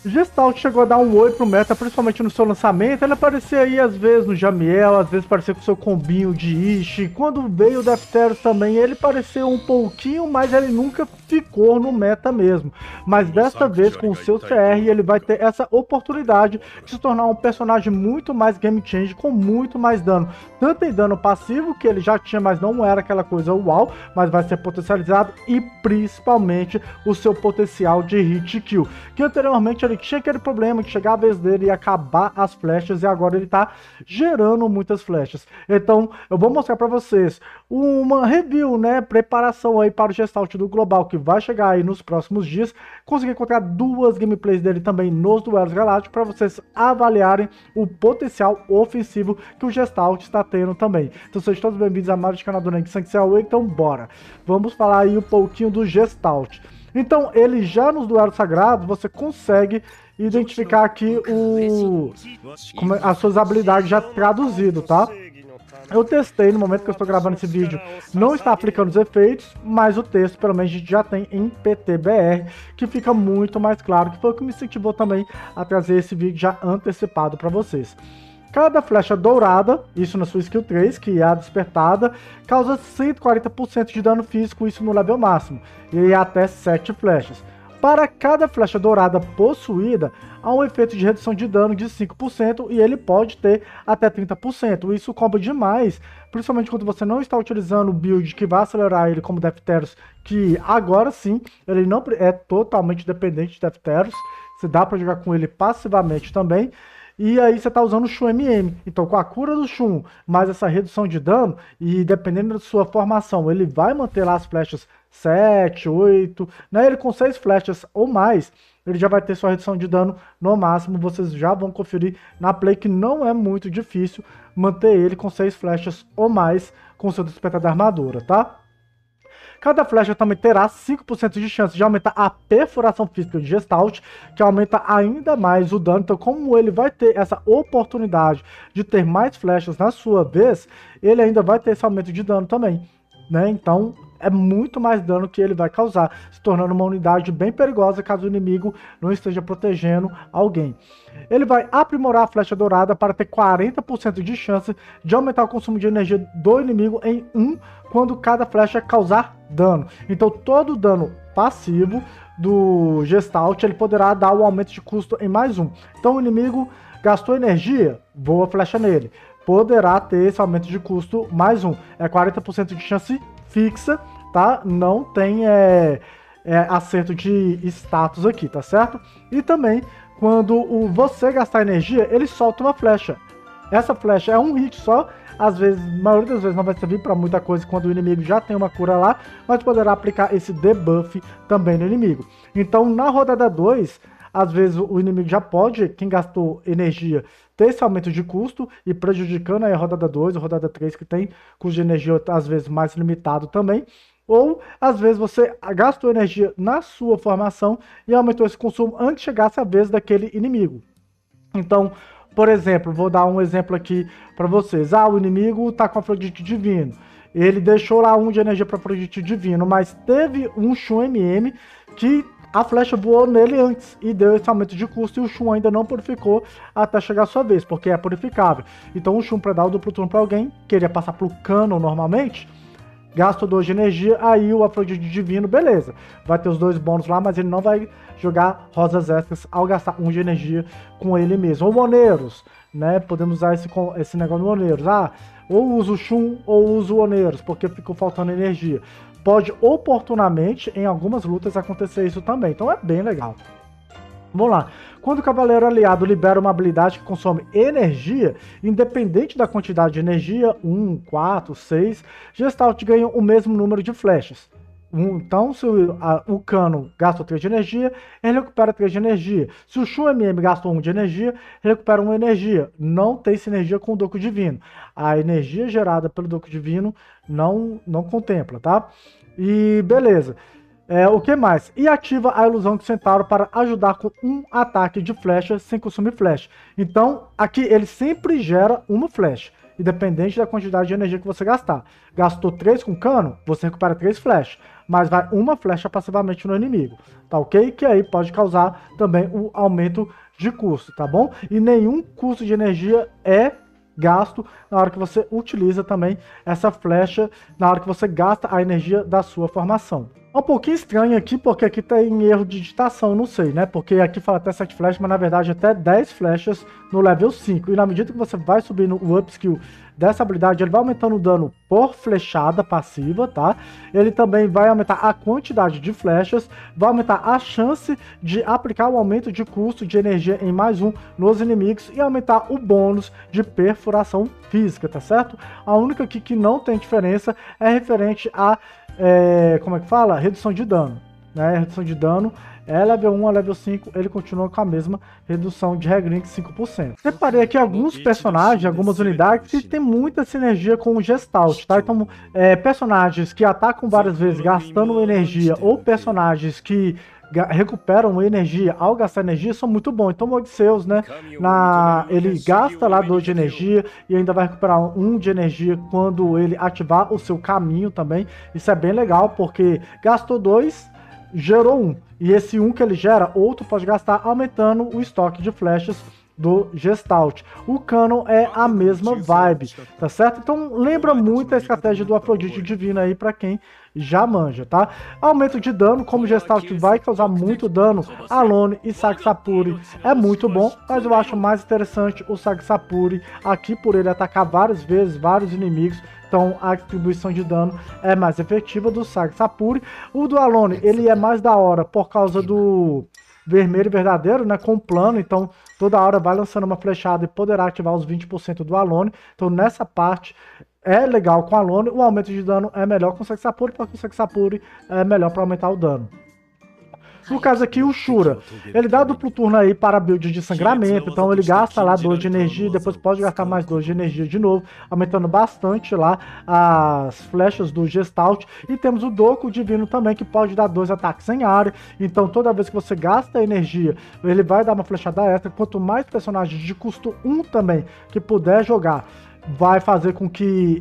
Gestalt chegou a dar um oi pro meta, principalmente no seu lançamento. Ele aparecia aí às vezes no Jamiel, às vezes aparecia com seu combinho de Ishi. Quando veio o Defteros também, ele pareceu um pouquinho, mas ele nunca ficou no meta mesmo. Mas desta vez, com o seu CR, ele vai ter essa oportunidade de se tornar um personagem muito mais game change, com muito mais dano. Tanto em dano passivo, que ele já tinha, mas não era aquela coisa uau, mas vai ser potencializado, e principalmente o seu potencial de hit kill, que anteriormente ele tinha aquele problema que chegava a vez dele e acabar as flechas, e agora ele tá gerando muitas flechas. Então eu vou mostrar para vocês uma review, né, preparação aí para o Gestalt do Global, que vai chegar aí nos próximos dias. Consegui encontrar duas gameplays dele também nos duelos galácticos para vocês avaliarem o potencial ofensivo que o Gestalt está tendo também. Então sejam todos bem-vindos a mais do canal do Neng Sanctuary. Então bora, vamos falar aí um pouquinho do Gestalt. Então, ele já nos duelos sagrados, você consegue identificar aqui as suas habilidades já traduzido, tá? Eu testei no momento que eu estou gravando esse vídeo, não está aplicando os efeitos, mas o texto pelo menos a gente já tem em PTBR, que fica muito mais claro, que foi o que me incentivou também a trazer esse vídeo já antecipado para vocês. Cada flecha dourada, isso na sua skill 3, que é a despertada, causa 140% de dano físico, isso no level máximo, e até 7 flechas. Para cada flecha dourada possuída, há um efeito de redução de dano de 5% e ele pode ter até 30%. Isso comba demais, principalmente quando você não está utilizando o build que vai acelerar ele como Defteros, que agora sim, ele não é totalmente dependente de Defteros, se dá para jogar com ele passivamente também. E aí você está usando o Shun MM, então com a cura do Shun, mais essa redução de dano, e dependendo da sua formação, ele vai manter lá as flechas 7, 8, né? Ele com 6 flechas ou mais, ele já vai ter sua redução de dano no máximo. Vocês já vão conferir na play que não é muito difícil manter ele com 6 flechas ou mais com seu despertar da armadura, tá? Cada flecha também terá 5% de chance de aumentar a perfuração física de Gestalt, que aumenta ainda mais o dano. Então, como ele vai ter essa oportunidade de ter mais flechas na sua vez, ele ainda vai ter esse aumento de dano também, né? Então, é muito mais dano que ele vai causar, se tornando uma unidade bem perigosa caso o inimigo não esteja protegendo alguém. Ele vai aprimorar a flecha dourada para ter 40% de chance de aumentar o consumo de energia do inimigo em 1 quando cada flecha causar dano. Então todo o dano passivo do Gestalt ele poderá dar um aumento de custo em mais 1. Então o inimigo gastou energia, voa a flecha nele. Poderá ter esse aumento de custo mais 1. É 40% de chance fixa, tá? Não tem acerto de status aqui, tá certo? E também, quando você gastar energia, ele solta uma flecha. Essa flecha é um hit só, às vezes, a maioria das vezes não vai servir para muita coisa quando o inimigo já tem uma cura lá, mas poderá aplicar esse debuff também no inimigo. Então, na rodada 2, às vezes o inimigo já pode, quem gastou energia, ter esse aumento de custo e prejudicando aí a rodada 2 ou rodada 3, que tem custo de energia às vezes mais limitado também. Ou, às vezes, você gastou energia na sua formação e aumentou esse consumo antes de chegasse a vez daquele inimigo. Então, por exemplo, vou dar um exemplo aqui para vocês. O inimigo está com Afrodite Divino. Ele deixou lá 1 de energia para Afrodite Divino, mas teve um Shun MM que a flecha voou nele antes e deu esse aumento de custo, e o Shun ainda não purificou até chegar a sua vez, porque é purificável. Então o Shun, para dar o duplo turno para alguém, queria passar pro Cano normalmente, gasta 2 de energia, aí o Afrodite Divino, beleza, vai ter os 2 bônus lá, mas ele não vai jogar rosas extras ao gastar 1 de energia com ele mesmo. Ou Oneiros, né, podemos usar esse negócio no Oneiros, ou usa o Shun ou usa o Oneiros, porque ficou faltando energia. Pode oportunamente, em algumas lutas, acontecer isso também, então é bem legal. Vamos lá. Quando o Cavaleiro Aliado libera uma habilidade que consome energia, independente da quantidade de energia, 1, 4, 6, Gestalt ganha o mesmo número de flechas. Então, se o Cano gasta 3 de energia, ele recupera 3 de energia. Se o Shun MM gasta 1 de energia, ele recupera 1 de energia. Não tem sinergia com o Doku Divino. A energia gerada pelo Doku Divino não contempla, tá? E beleza. O que mais? E ativa a ilusão do Centauro para ajudar com um ataque de flecha sem consumir flecha. Então, aqui ele sempre gera uma flecha. independente da quantidade de energia que você gastar. Gastou 3 com cano, você recupera 3 flechas, mas vai uma flecha passivamente no inimigo, tá ok? Que aí pode causar também o aumento de custo, tá bom? E nenhum custo de energia é gasto na hora que você utiliza também essa flecha, na hora que você gasta a energia da sua formação. É um pouquinho estranho aqui, porque aqui tem erro de digitação, não sei, né? Porque aqui fala até 7 flechas, mas na verdade até 10 flechas no level 5. E na medida que você vai subindo o upskill dessa habilidade, ele vai aumentando o dano por flechada passiva, tá? Ele também vai aumentar a quantidade de flechas, vai aumentar a chance de aplicar o aumento de custo de energia em mais um nos inimigos e aumentar o bônus de perfuração física, tá certo? A única aqui que não tem diferença é referente a como é que fala? Redução de dano, né? Redução de dano é level 1 a level 5, ele continua com a mesma redução de regrinha de 5%. Separei aqui alguns personagens, algumas unidades que tem muita sinergia com o Gestalt, tá? Então, personagens que atacam várias vezes gastando energia ou personagens que recuperam energia ao gastar energia são muito bons. Então o Odisseus, né, ele gasta lá 2 de energia e ainda vai recuperar 1 de energia quando ele ativar o seu caminho também. Isso é bem legal, porque gastou 2, gerou 1. E esse 1 que ele gera, outro pode gastar, aumentando o estoque de flechas do Gestalt. O Canon é a mesma vibe, tá certo? Então lembra muito a estratégia do Afrodite Divino aí para quem já manja, tá? Aumento de dano, como o Gestalt vai causar muito dano, Alone e Saxapuri é muito bom, mas eu acho mais interessante o Saxapuri aqui por ele atacar várias vezes, vários inimigos. Então a distribuição de dano é mais efetiva do Saxapuri. O do Alone, ele é mais da hora por causa do vermelho verdadeiro, né, com plano, então toda hora vai lançando uma flechada e poderá ativar os 20% do Alone. Então nessa parte é legal com o Alone, o aumento de dano é melhor com o Saxapuri, porque o Saxapuri é melhor para aumentar o dano. No caso aqui, o Shura, ele dá duplo turno aí para build de sangramento, então ele gasta lá 2 de energia, depois pode gastar mais 2 de energia de novo, aumentando bastante lá as flechas do Gestalt. E temos o Doku Divino também, que pode dar 2 ataques em área, então toda vez que você gasta energia, ele vai dar uma flechada extra. Quanto mais personagens de custo 1 também que puder jogar, vai fazer com que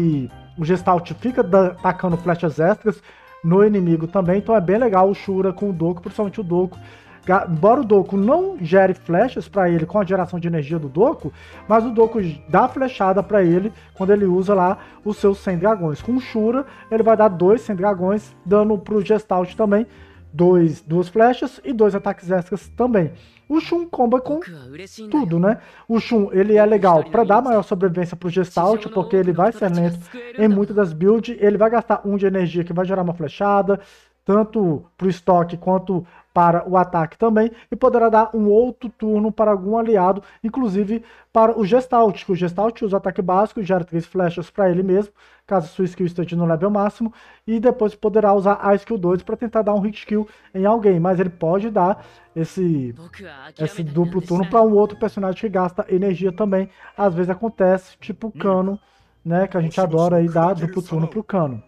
o Gestalt fica atacando flechas extras no inimigo também, então é bem legal o Shura com o Doku, principalmente o Doku. Embora o Doku não gere flechas para ele com a geração de energia do Doku, mas o Doku dá flechada para ele quando ele usa lá os seus 100 dragões. Com o Shura, ele vai dar 2 100 dragões, dando pro Gestalt também 2 flechas e 2 ataques extras também. O Shun comba com tudo, né? O Shun, ele é legal para dar maior sobrevivência pro Gestalt, porque ele vai ser lento em muitas das builds. Ele vai gastar 1 de energia que vai gerar uma flechada, tanto pro estoque quanto para o ataque também, e poderá dar um outro turno para algum aliado, inclusive para o Gestalt, que o Gestalt usa ataque básico, gera 3 flechas para ele mesmo, caso sua skill esteja no level máximo, e depois poderá usar a skill 2 para tentar dar um hit kill em alguém, mas ele pode dar esse duplo turno para um outro personagem que gasta energia também. Às vezes acontece, tipo o Cano, né, que a gente adora aí dar duplo turno pro Cano.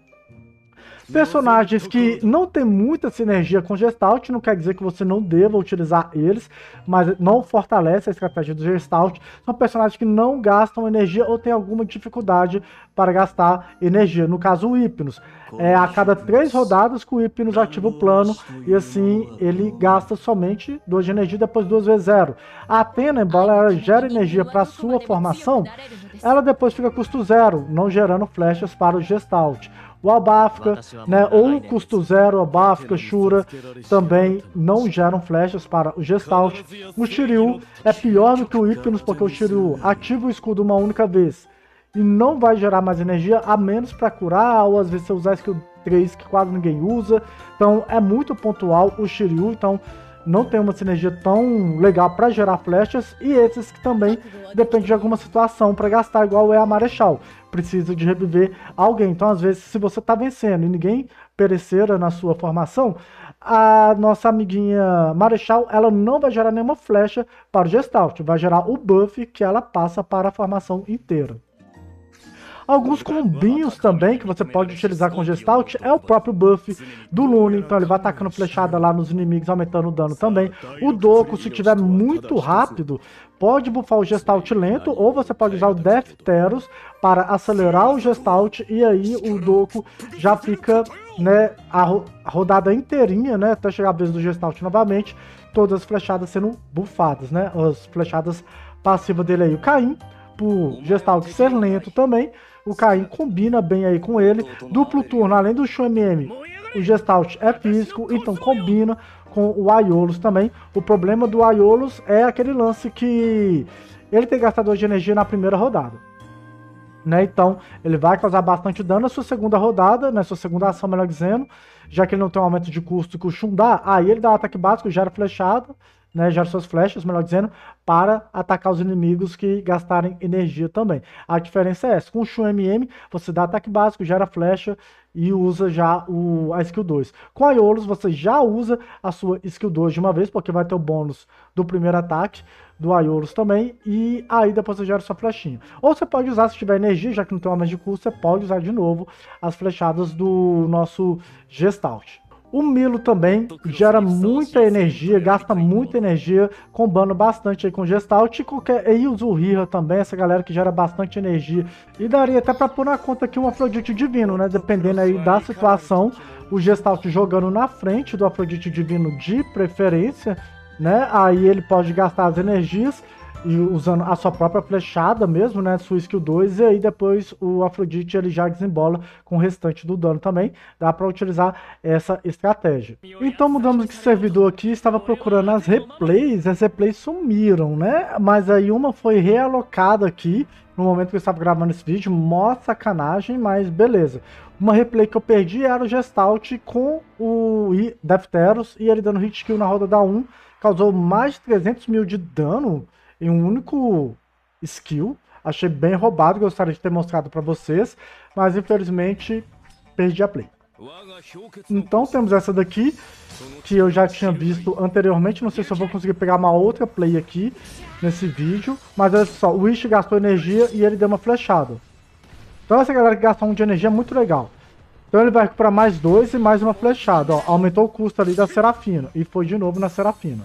Personagens que não tem muita sinergia com Gestalt, não quer dizer que você não deva utilizar eles, mas não fortalece a estratégia do Gestalt. São personagens que não gastam energia ou tem alguma dificuldade para gastar energia. No caso, o Hypnos. A cada 3 rodadas que o Hypnos ativa o plano, e assim ele gasta somente 2 de energia, depois 2 vezes 0. A Athena, embora ela gere energia para sua formação, ela depois fica custo 0, não gerando flechas para o Gestalt. O Albafka, né, ou custo 0, Albafka, Shura, também não geram flechas para o Gestalt. O Shiryu é pior do que o Hypnos, porque o Shiryu ativa o escudo uma única vez e não vai gerar mais energia, a menos para curar, ou às vezes você usar skill 3 que quase ninguém usa. Então é muito pontual o Shiryu, então não tem uma sinergia tão legal para gerar flechas, e esses que também depende de alguma situação para gastar, igual é a Marechal. Precisa de reviver alguém. Então, às vezes, se você tá vencendo e ninguém perecera na sua formação, a nossa amiguinha Marechal, ela não vai gerar nenhuma flecha para o Gestalt, vai gerar o buff que ela passa para a formação inteira. Alguns combinhos também que você pode utilizar com Gestalt é o próprio buff do Lune, então ele vai atacando flechada lá nos inimigos, aumentando o dano também. O Doku, se tiver muito rápido, pode buffar o Gestalt lento, ou você pode usar o Defteros para acelerar o Gestalt, e aí o Doku já fica, né, a rodada inteirinha, né, até chegar a vez do Gestalt novamente, todas as flechadas sendo buffadas, né, as flechadas passivas dele aí. O Caim, por Gestalt ser lento também, o Caim combina bem aí com ele. Duplo turno, além do Shun MM, o Gestalt é físico, então combina com o Aiolos também. O problema do Aiolos é aquele lance que ele tem gastador de energia na primeira rodada, né? Então ele vai causar bastante dano na sua segunda rodada, na sua segunda ação, melhor dizendo, já que ele não tem um aumento de custo que o Shun dá. Aí ele dá um ataque básico, gera flechada, né, gera suas flechas, melhor dizendo, para atacar os inimigos que gastarem energia também. A diferença é essa: com o Shun MM, você dá ataque básico, gera flecha e usa já a skill 2. Com a Aiolos, você já usa a sua skill 2 de uma vez, porque vai ter o bônus do primeiro ataque do Aiolos também, e aí depois você gera sua flechinha. Ou você pode usar, se tiver energia, já que não tem aumento de custo, você pode usar de novo as flechadas do nosso Gestalt. O Milo também gera muita energia, gasta muita energia, combando bastante aí com Gestalt, e o Zuhira também, essa galera que gera bastante energia. E daria até pra pôr na conta aqui um Afrodite Divino, né? Dependendo aí da situação, o Gestalt jogando na frente do Afrodite Divino de preferência, né? Aí ele pode gastar as energias e usando a sua própria flechada mesmo, né, sua skill 2, e aí depois o Afrodite ele já desembola com o restante do dano também. Dá para utilizar essa estratégia. Então mudamos de servidor aqui, estava procurando as replays sumiram, né, mas aí uma foi realocada aqui no momento que eu estava gravando esse vídeo. Mó sacanagem, mas beleza. Uma replay que eu perdi era o Gestalt com o Defteros, e ele dando hit kill na roda da 1, causou mais de 300 mil de dano em um único skill. Achei bem roubado, gostaria de ter mostrado para vocês, mas infelizmente perdi a play. Então temos essa daqui, que eu já tinha visto anteriormente. Não sei se eu vou conseguir pegar uma outra play aqui nesse vídeo, mas olha só, o Wish gastou energia e ele deu uma flechada. Então essa galera que gasta 1 de energia é muito legal. Então ele vai recuperar mais 2 e mais uma flechada, ó. Aumentou o custo ali da Serafina, e foi de novo na Serafina.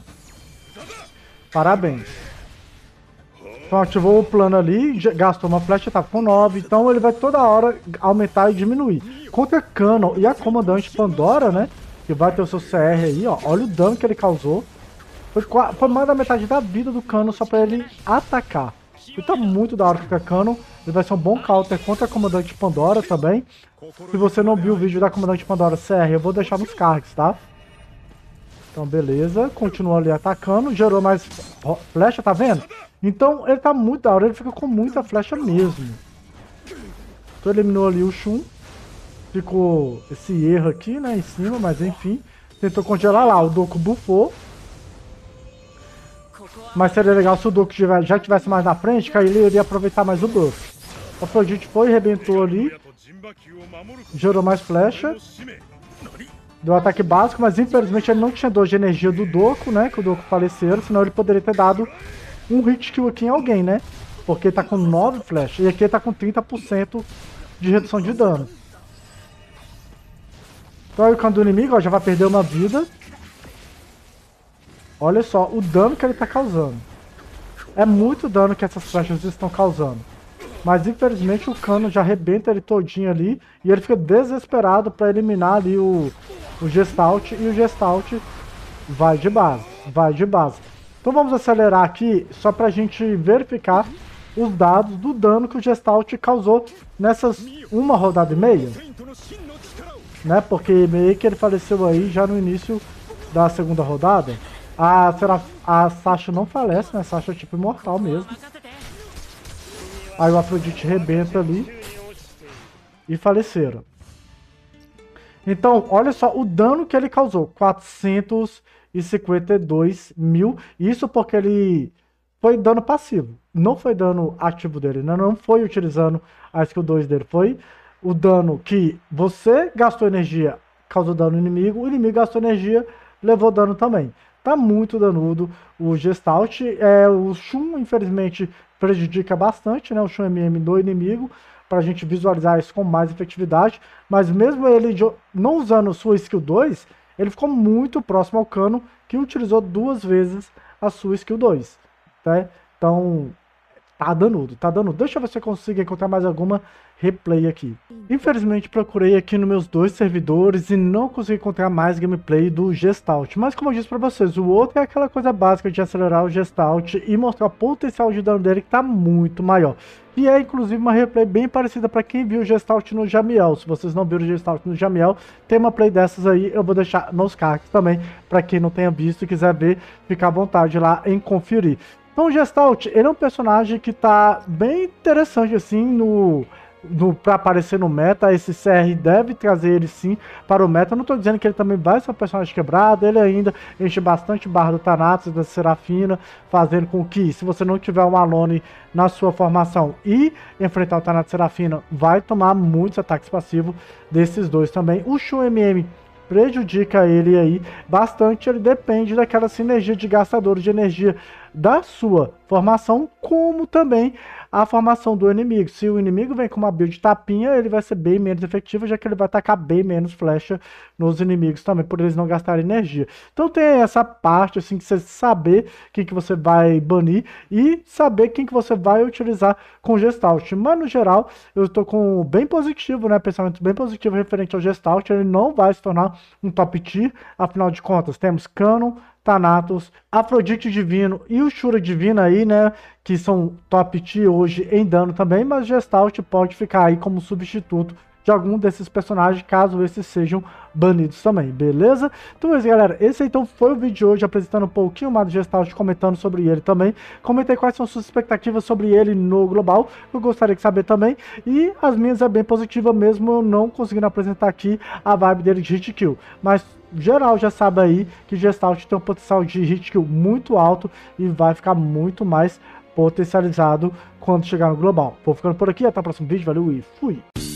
Parabéns. Então ativou o plano ali, gastou uma flecha, tá com 9, então ele vai toda hora aumentar e diminuir. Contra Canon e a comandante Pandora, né, que vai ter o seu CR aí, ó, olha o dano que ele causou. Foi mais da metade da vida do Canon só pra ele atacar. Então muito da hora contra Canon, ele vai ser um bom counter contra a comandante Pandora também. Se você não viu o vídeo da comandante Pandora CR, eu vou deixar nos cards, tá? Então beleza, continua ali atacando, gerou mais flecha, tá vendo? Então ele tá muito da hora, ele fica com muita flecha mesmo. Então eliminou ali o Shun. Ficou esse erro aqui, né, em cima, mas enfim. Tentou congelar lá, o Doku buffou. Mas seria legal se o Doku já tivesse mais na frente, que aí ele iria aproveitar mais o buff. O Afrodite foi, arrebentou ali. Gerou mais flecha. Deu ataque básico, mas infelizmente ele não tinha 2 de energia do Doku, né, que o Doku faleceu, senão ele poderia ter dado um hit kill aqui em alguém, né? Porque ele tá com 9 flechas. E aqui ele tá com 30% de redução de dano. Então aí o canto do inimigo, ó, já vai perder uma vida. Olha só o dano que ele tá causando. É muito dano que essas flechas estão causando. Mas infelizmente o Cano já arrebenta ele todinho ali. E ele fica desesperado pra eliminar ali o Gestalt. E o Gestalt vai de base. Vai de base. Então vamos acelerar aqui, só pra gente verificar os dados do dano que o Gestalt causou nessas uma rodada e meia. Né? Porque meio que ele faleceu aí já no início da segunda rodada. A Sasha não falece, né? A Sasha é tipo imortal mesmo. Aí o Afrodite rebenta ali. E faleceram. Então, olha só o dano que ele causou. 452 mil. Isso porque ele foi dano passivo. Não foi dano ativo dele. Não foi utilizando a skill 2 dele. Foi o dano que você gastou energia, causou dano no inimigo. O inimigo gastou energia, levou dano também. Tá muito danudo o Gestalt. O Shun, infelizmente, prejudica bastante, né? O Shun MM do inimigo. para a gente visualizar isso com mais efetividade, mas mesmo ele não usando sua skill 2, ele ficou muito próximo ao Cano, que utilizou 2 vezes a sua skill 2, tá? Então, tá danudo, tá danudo. Deixa eu ver se eu consigo encontrar mais alguma replay aqui. Infelizmente procurei aqui nos meus 2 servidores e não consegui encontrar mais gameplay do Gestalt. Mas como eu disse pra vocês, o outro é aquela coisa básica de acelerar o Gestalt e mostrar o potencial de dano dele que tá muito maior. E é inclusive uma replay bem parecida para quem viu o Gestalt no Jamiel. Se vocês não viram o Gestalt no Jamiel, tem uma play dessas aí, eu vou deixar nos cards também, para quem não tenha visto e quiser ver, fica à vontade lá em conferir. Então o Gestalt, ele é um personagem que tá bem interessante assim para aparecer no meta. Esse CR deve trazer ele sim para o meta. Não tô dizendo que ele também vai ser um personagem quebrado, ele ainda enche bastante barra do Thanatos e da Serafina, fazendo com que, se você não tiver um Alone na sua formação e enfrentar o Thanatos e Serafina, vai tomar muitos ataques passivos desses dois também. O Shu MM prejudica ele aí bastante, ele depende daquela sinergia de gastadores de energia da sua formação, como também a formação do inimigo. Se o inimigo vem com uma build tapinha, ele vai ser bem menos efetivo, já que ele vai atacar bem menos flecha nos inimigos também, por eles não gastarem energia. Então tem essa parte, assim, que você saber quem que você vai banir e saber quem que você vai utilizar com Gestalt. Mas no geral, eu estou com bem positivo, né, pensamento bem positivo referente ao Gestalt. Ele não vai se tornar um top tier, afinal de contas, temos Canon, Thanatos, Afrodite Divino e o Shura Divina aí, né, que são top tier hoje em dano também, mas Gestalt pode ficar aí como substituto de algum desses personagens, caso esses sejam banidos também, beleza? Então é isso, galera, esse então foi o vídeo de hoje, apresentando um pouquinho mais do Gestalt, comentando sobre ele também, comentei quais são suas expectativas sobre ele no global, eu gostaria de saber também, e as minhas é bem positiva mesmo, eu não conseguindo apresentar aqui a vibe dele de hit kill, mas geral já sabe aí que Gestalt tem um potencial de hit kill muito alto e vai ficar muito mais potencializado quando chegar no global. Vou ficando por aqui, até o próximo vídeo, valeu e fui!